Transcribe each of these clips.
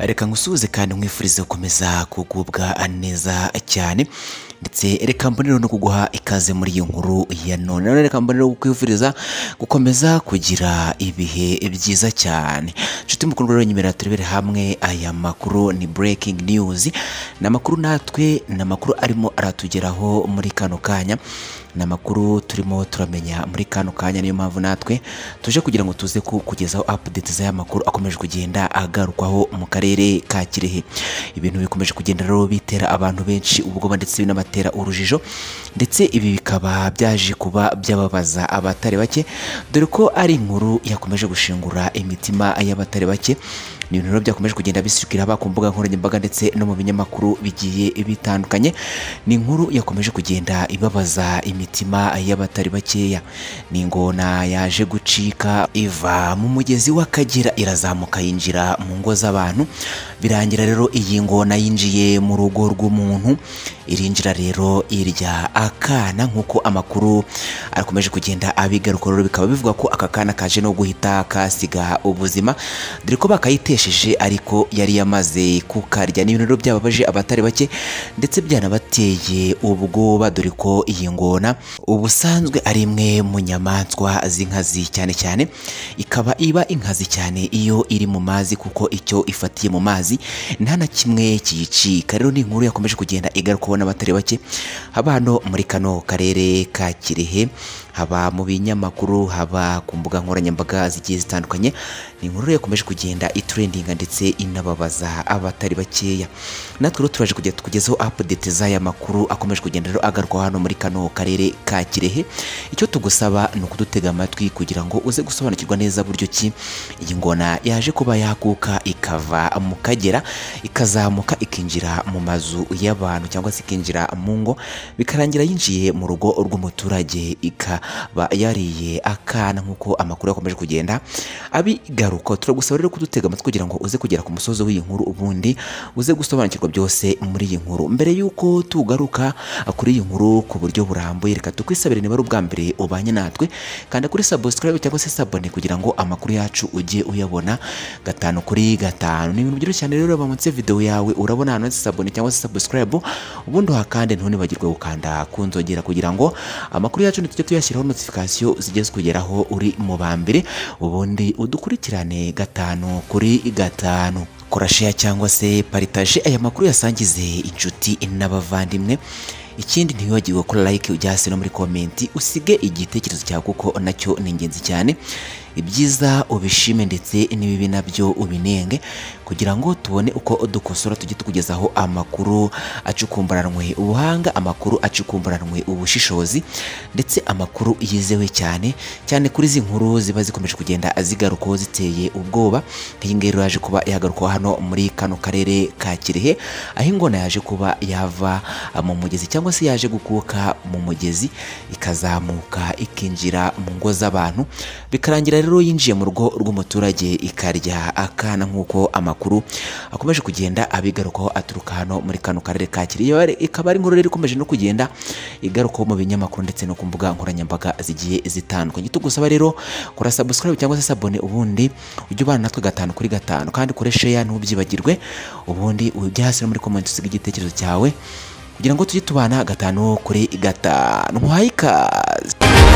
reka ngusuhuze kandi nkwifurize gukomeza kugubwa neza cyane ndetse reka mbonero no kuguha ikaze muri iyi nkuru ya none reka mbonero kukwifuriza gukomeza kugira ibihe byiza cyane. Nshuti mukuru rero nyimera turebere hamwe aya makuru ni breaking news na makuru natwe na makuru arimo aratugeraho muri kano kanya na makuru turimo turamenya muri kano kanya. Niyo mpamvu natwe tuje kugira ngo tuze kukugezaho updates z'aya makuru akomeje kugenda agarukwaho mu karere ka Kirehe. Ibintu bikomeje kugenda rero bitera abantu benshi ubwoba ndetse binabatera urujijo, ndetse ibi bikaba byaje kuba byababaza abatari bake, dore ko ari inkuru yakomeje gushingura imitima y'abatari bake. Ni ibintu byakomeje kugenda bisukira ku mbuga nkoranyambaga ndetse no mu binyamakuru bigiye bitandukanye. Ni inkuru yakomeje kugenda ibabaza imitima y'abatari bakeya. Ni ingona yaje gucika iva mu mugezi w'Akagera irazamuka yinjira mu ngo z'abantu, birangira rero iyi ngona yinjiye mu rugo rw'umuntu, irinjira rero irya akana nk'uko amakuru arakomeje kugenda abigaruka. Rero bikaba bivuga ko aka kana kaje no guhita kasiga ubuzima, dore ko bakayitesheje ariko yari yamaze kukarya. Ni ibintu byababaje abatari bake ndetse byanabateye ubwoba, dore ko iyi ngona ubusanzwe ari imwe mu nyamaswa z'inkazi, cyane cyane ikaba iba inkazi cyane iyo iri mu mazi, kuko icyo ifatiye mu mazi nta na kimwe kiyicika. Rero ni inkuru yakomeje kugenda igaruka n'abatari bake, haba hano muri kano karere ka Kirehe, haba mu binyamakuru, haba ku mbuga nkoranyambaga zigiye zitandukanye. Ni inkuru yakomeje kugenda itrendinga ndetse inababaza abatari bakeya. Natwe rero turaje kujya tukugezaho update z'aya makuru akomeje kugenda rero agaruka hano muri kano karere ka Kirehe. Icyo tugusaba ni ukudutega amatwi kugira ngo uze gusobanukirwa neza buryo ki iyi ngona yaje kuba yakuka ikava mu Kagera ikazamuka ikinjira mu mazu y'abantu cyangwa se ikinjira mu ngo, bikarangira yinjiye mu rugo rw'umuturage ikaba yariye akana nk'uko amakuru yakomeje kugenda abigaruka. Turagusaba rero kudutega amatwi kugira ngo uze kugera ku musozo w'iyi nkuru, ubundi uze gusobanukirwa byose muri iyi nkuru. Mbere y'uko tugaruka kuri iyi nkuru ku buryo burambuye, reka tukwisabire niba ari ubwa mbere ubanye natwe, kanda kuri subscribe cyangwa se sabone kugira ngo amakuru yacu ujye uyabona gatanu kuri gatanu. Ni ibintu byoroshye cyane rero, bamutse video yawe urabona hano sabone cyangwa se subscribe, ubundi hakande ntibagirwe gukanda kunzogera kugira ngo amakuru yacu tujye tuyashyiraho notification zigeze kugeraho uri mu bambere, ubundi udukurikirane gatanu kuri gatanu. Kora share cyangwa se partage aya makuru yasangize inshuti n'abavandimwe. Ikindi ntiwibagirwe ko like ujya hasi no muri comment usige igitekerezo cyawe, kuko nacyo ni ingenzi cyane. Ibyiza ubishime ndetse n'ibibi nabyo ubinenge, kugira ngo tubone uko dukosora tujye tukugezaho amakuru acukumburanwe ubuhanga, amakuru acukumburanwe ubushishozi, ndetse amakuru yizewe cyane cyane kuri izi nkuru ziba zikomeje kugenda zigarukaho ziteye ubwoba. Iyi ngero yaje kuba yagaruka hano muri kano karere ka Kirehe, aho ingona yaje kuba yava mu mugezi cyangwa se yaje gukuka mu mugezi ikazamuka ikinjira mu ngo z'abantu, bikarangira rero yinjiye mu rugo rw'umuturage ikarya akana nk'uko amakuru akomeje kugenda abigarukaho aturuka hano muri kano karere ka Kirehe. Ikaba ari inkuru rero ikomeje no kugenda igarukaho mu binyamakuru ndetse no ku mbuga nkoranyambaga zigiye zitandukanye. Tugusaba rero kora subscribe cyangwa se sabone, ubundi ujye ubana natwe gatanu kuri gatanu, kandi kore share ntubyibagirwe, ubundi ujye hasi no muri comment usiga igitekerezo cyawe kugira ngo tujye tubana gatanu kuri gatanu. Muhaye ikaze.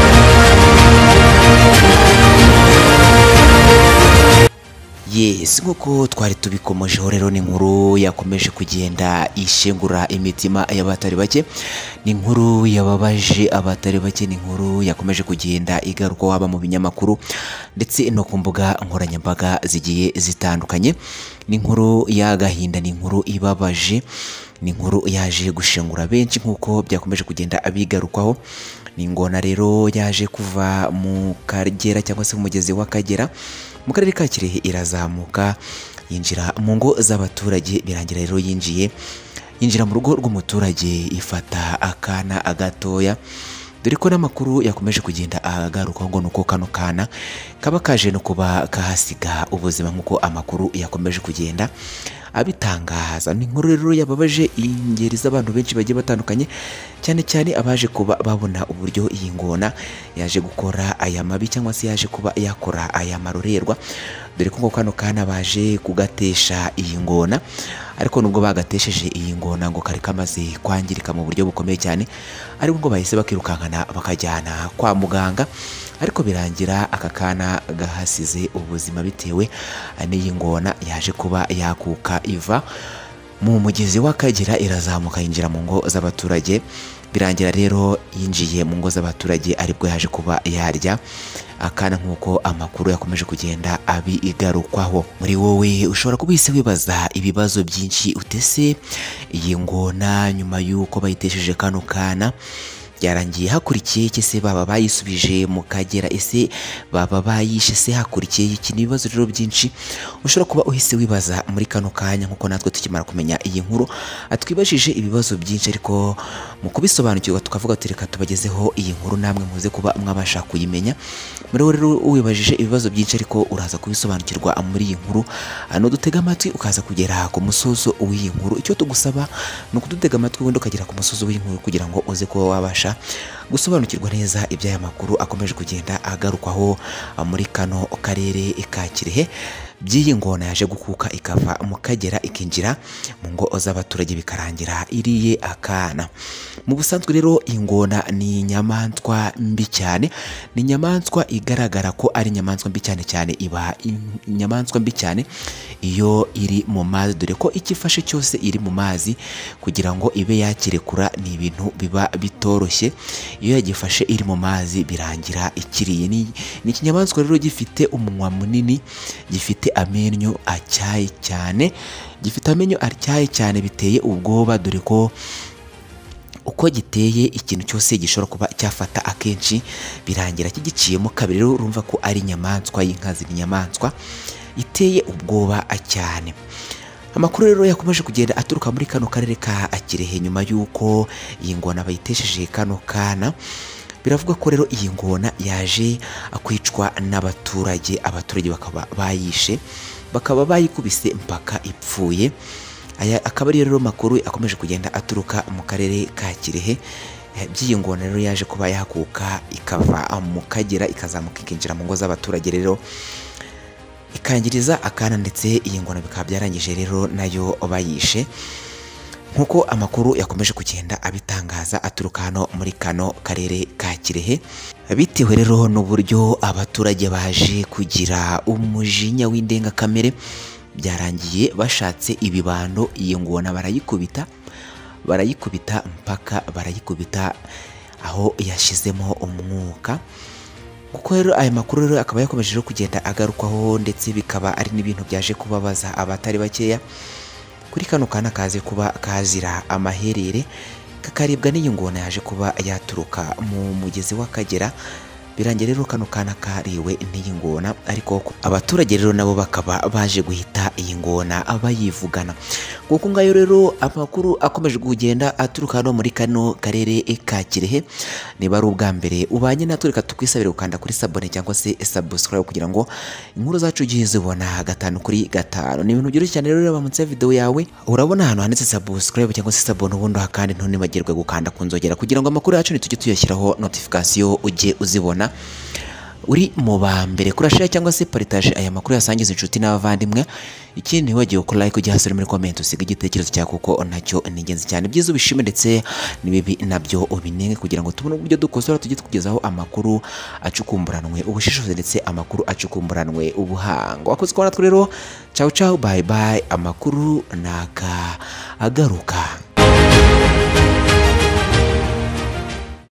Yes, nk'uko twari tubikomojeho rero, ni inkuru yakomeje kugenda ishengura imitima y'abatari bake. Ni inkuru yababaje abatari bake, ni inkuru yakomeje kugenda igaruka waba mu binyamakuru ndetse no ku mbuga nkoranyambaga zigiye zitandukanye. Ni inkuru y'agahinda, ni inkuru ibabaje, ni inkuru yaje gushengura benshi nk'uko byakomeje kugenda abigarukaho. Ni ingona rero yaje kuva mu Kagera cyangwa se mu mugezi w'Akagera mu karere ka Kirehe, irazamuka yinjira mu ngo z'abaturage, birangira rero yinjira mu rugo rw'umuturage ifata akana agatoya, dore ko n'amakuru yakomeje kugenda agaruka ngo nuko kano kana kaba kaje no kuba kahasiga ubuzima nk'uko amakuru yakomeje kugenda abitangaza. Ni inkuru rero yababaje ingeri z'abantu benshi bagiye batandukanye, cyane cyane abaje kuba babona uburyo iyi ngona yaje gukora aya mabi cyangwa se yaje kuba yakora aya marorerwa, dore ko kano kana baje kugatesha iyi ngona, ariko nubwo bagatesheje iyi ngona ngo kari kamaze kwangirika mu buryo bukomeye cyane, ariko ngo bahise bakirukankana bakajyana kwa muganga, ariko birangira aka kana gahasize ubuzima bitewe n'iyi ngona yaje kuba yakuka iva mu mugezi w'Akagera irazamuka yinjira mu ngo z'abaturage. Birangira rero yinjiye mu ngo z'abaturage aribwo yaje kuba yarya akana, nk'uko amakuru yakomeje kugenda abigarukwaho. Muri wowe ushobora kuba uhise wibaza ibibazo byinshi, utese iyi ngona nyuma y'uko bayitesheje kano kana byarangiye hakurikiye iki? Se baba bayisubije mu Kagera, ese baba bayishe, se hakurikiye iki? Ni ibibazo rero byinshi ushobora kuba uhise wibaza muri kano kanya, nkuko natwe tukimara kumenya iyi nkuru atwibajije ibibazo byinshi, ariko mu kubisobanukirwa tukavuga ati reka tubagezeho iyi nkuru namwe muze kuba mwabasha kuyimenya. Muri wowe rero wibajije ibibazo byinshi ariko uraza kubisobanukirwa muri iyi nkuru, dutega amatwi ukaza kugera ku musozo w'iyi nkuru. Icyo tugusaba ni ukudutega amatwi ubundi ukagera ku musozo w'iyi nkuru kugira ngo uze kuba wabasha gusobanukirwa neza iby'aya makuru akomeje kugenda agarukwaho muri kano karere ka Kirehe, by'iyi ngona yaje gukuka ikava mu Kagera ikinjira mu ngo z'abaturage bikarangira iriye akana. Mu busanzwe rero ingona ni inyamaswa mbi cyane, ni inyamaswa igaragara ko ari inyamaswa mbi cyane cyane, iba inyamaswa mbi cyane iyo iri mu mazi, dore ko ikifashe cyose iri mu mazi kugira ngo ibe yakirekura ni ibintu biba bitoroshye. Iyo yagifashe iri mu mazi birangira ikiriye. Ni ikinyamaswa rero gifite umunwa munini, gifite amenyo atyaye cyane, biteye ubwoba, dore ko uko giteye ikintu cyose gishobora kuba cyafata akenshi birangira kigiciyemo kabiri. Rero urumva ko ari inyamaswa y'inkazi, ni inyamaswa iteye ubwoba cyane. Amakuru rero yakomeje kugenda aturuka muri kano karere ka Kirehe nyuma y'uko iyi ngona bayitesheje kano kana. Biravuga ko rero iyi ngona yaje kwicwa n'abaturage, abaturage bakaba bayishe, bakaba bayikubise mpaka ipfuye. Aya akaba ari rero makuru akomeje kugenda aturuka mu karere ka Kirehe, by'iyi ngona rero yaje kuba yakuka ikava mu Kagera ikazamuka ikinjira mu ngo z'abaturage, rero ikangiriza akana, ndetse iyi ngona bikaba byarangije rero nayo bayishe, nkuko amakuru yakomeje kugenda abitangaza aturuka hano muri kano karere ka Kirehe, bitewe rero n'uburyo abaturage baje kugira umujinya w'indengakamere. Byarangiye bashatse ibibando iyi ngona barayikubita mpaka barayikubita aho yashizemo umwuka. Kuko rero aya makuru rero akaba yakomeje kugenda agarukwaho, ndetse bikaba ari n'ibintu byaje kubabaza abatari bakeya. Kuri kano kana kaze kuba kazira amaherere, kakaribwa n'iyi ngona yaje kuba yaturuka mu mugezi w'Akagera, birangira rero kano kana kariwe n'iyi ngona, ariko abaturage rero nabo bakaba baje guhita iyi ngona bayivugana. Kuko ngayo rero amakuru akomeje kugenda aturuka hano muri kano karere ka Kirehe. Niba ari ubwa mbere ubanye natwe, reka tukwisabire gukanda kuri sabone cyangwa se subscribe kugira ngo inkuru zacu ugiye zibona 5/5. Ni ibintu byoroshye cyane rero, reba munsi ya video yawe urabona ahantu handitse subscribe cyangwa se sabone, ubundi hakandi ntunibagirwe gukanda kunzogera kugira ngo amakuru yacu nitujye tuyashyiraho notification ujye uzibona uri mu ba mbere. Kurashare cyangwa se partage aya makuru yasangiza inshuti n'abavandimwe. Ikindi wagiye ku like ujya hasi muri comment usiga igitekerezo cyawe, kuko nacyo ni ingenzi cyane. Byiza ubishime ndetse nibibi nabyo ubinenge, kugira ngo tubone uburyo dukosora tujye tukugezaho amakuru acukumburanwe ubushishozi ndetse amakuru acukumburanwe ubuhanga. Wakoze kwa natwe rero, ciao ciao, bye bye. Amakuru naka agaruka.